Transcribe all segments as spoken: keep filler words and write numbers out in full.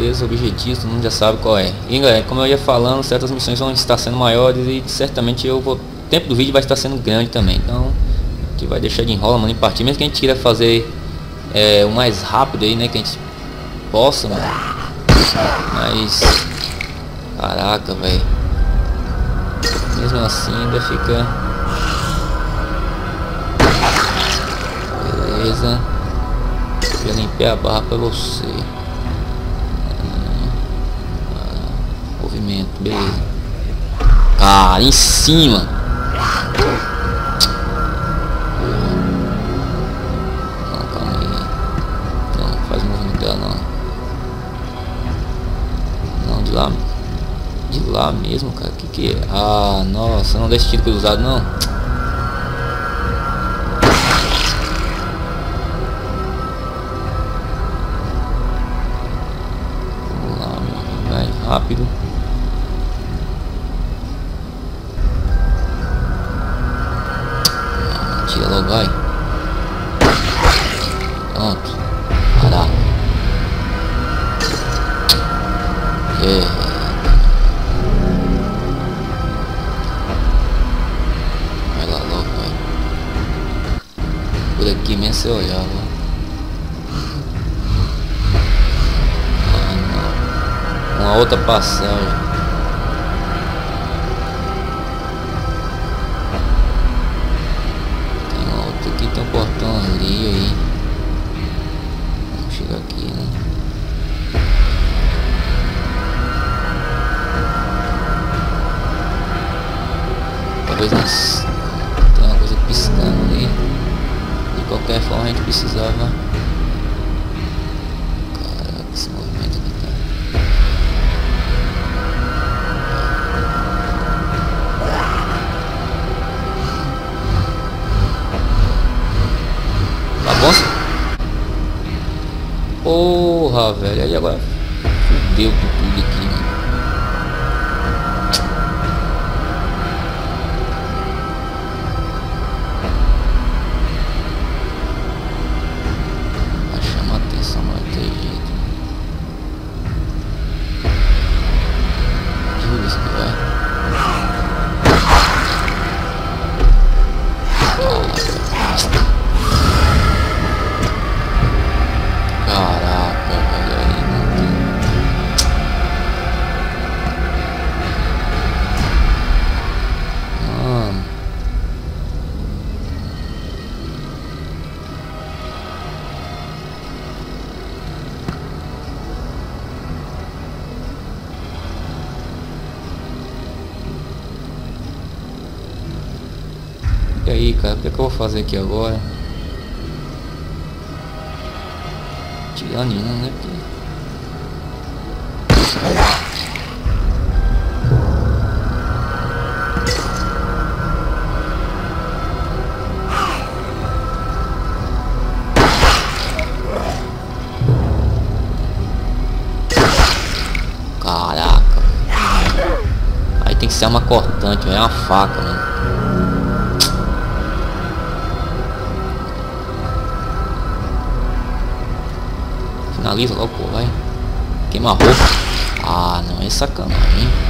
beleza, objetivo, todo mundo já sabe qual é. E galera, como eu ia falando, certas missões vão estar sendo maiores e certamente eu vou, o tempo do vídeo vai estar sendo grande também. Então a gente vai deixar de enrola, mano, em partir, mesmo que a gente queira fazer é, o mais rápido aí, né, que a gente possa, mano. Mas caraca, velho, mesmo assim ainda fica. Beleza, eu limpei a barra pra você. Ah, movimento, beleza. Cara, em cima. Não, calma aí. Não, faz movimento dela não. Não, de lá. De lá mesmo, cara. Que que é? Ah, nossa, não deixa tiro cruzado não. Vamos lá, meu. Vai rápido. Ah, tira logo, vai. Pronto. Caraca. É. Por aqui mesmo você olhava. Ah, não. Uma outra passagem. Tem uma outra aqui, tem um portão ali aí. Vamos chegar aqui, né? Talvez nós tem uma coisa piscando ali. De qualquer forma a gente precisava. Caraca, esse movimento aqui tá. Tá bom? Porra, velho. Aí agora fudeu com tudo aqui, mano. E aí, cara, o que, é que eu vou fazer aqui agora? Tirando, né? Caraca. Aí tem que ser uma cortante, é uma faca, mano. Finaliza logo, pô, vai. Queima a roupa. Ah, não, é sacanagem, hein?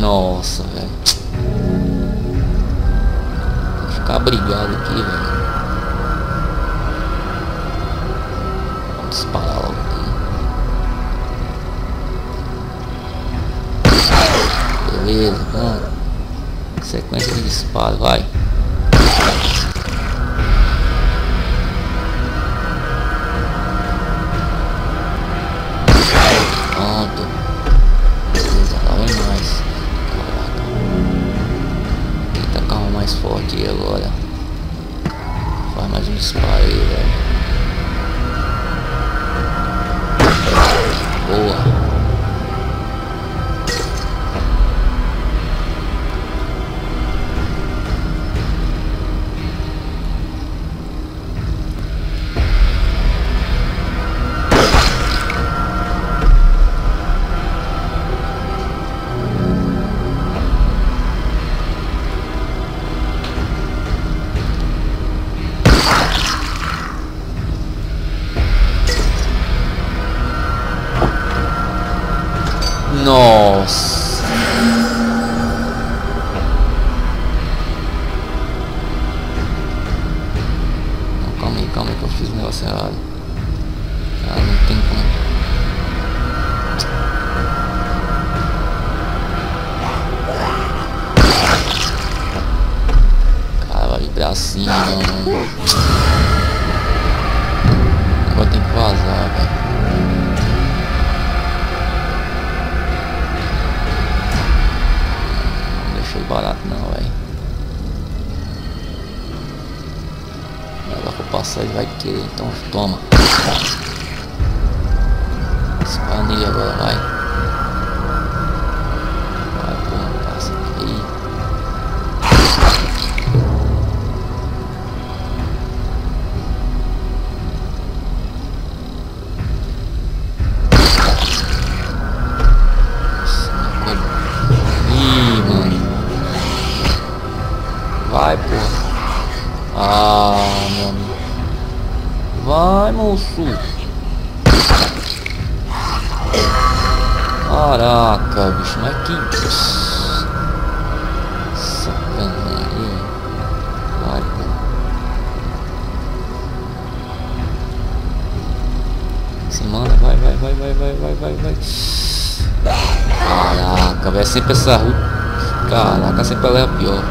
Nossa, velho. Vou ficar brigado aqui, velho. Vamos disparar logo aqui. Beleza, mano. Sequência de disparo, vai. Pronto. Beleza, lá vem mais. Caraca. Eita, carro mais forte aí agora. Faz mais um disparo aí, velho. Boa. Nossa. Não, calma aí, calma aí que eu fiz um negócio errado. Ah, não tem como. Cara, vai vibrar assim, mano. Agora tem que vazar, velho. Barato não, velho. Agora for passar ele vai querer, então toma. Dispara nele agora, vai. Vai, porra, passa aqui. Ih, mano. Vai, porra. Ah, meu amigo. Vai, moço. Caraca, bicho. Mas que... sacanagem. Vai, porra. Se manda, vai, vai, vai, vai, vai, vai, vai, vai. Caraca, velho. Sempre essa rua. Caraca, sempre ela é a pior.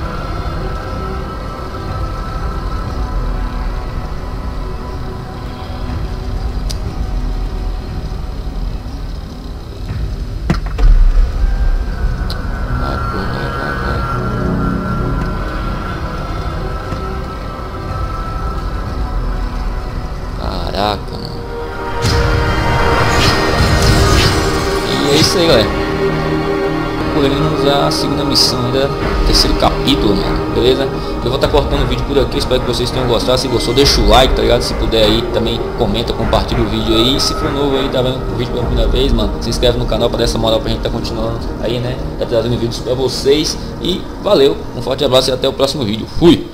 Caraca, mano. E é isso aí, galera. Concluímos a segunda missão ainda, terceiro capítulo, mano. Beleza? Eu vou estar cortando o vídeo por aqui. Espero que vocês tenham gostado. Se gostou, deixa o like, tá ligado? Se puder aí, também comenta, compartilha o vídeo aí. E se for novo aí, tá vendo o vídeo pela primeira vez, mano, se inscreve no canal pra dar essa moral pra gente tá continuando aí, né? Tá trazendo vídeos pra vocês. E valeu, um forte abraço e até o próximo vídeo. Fui!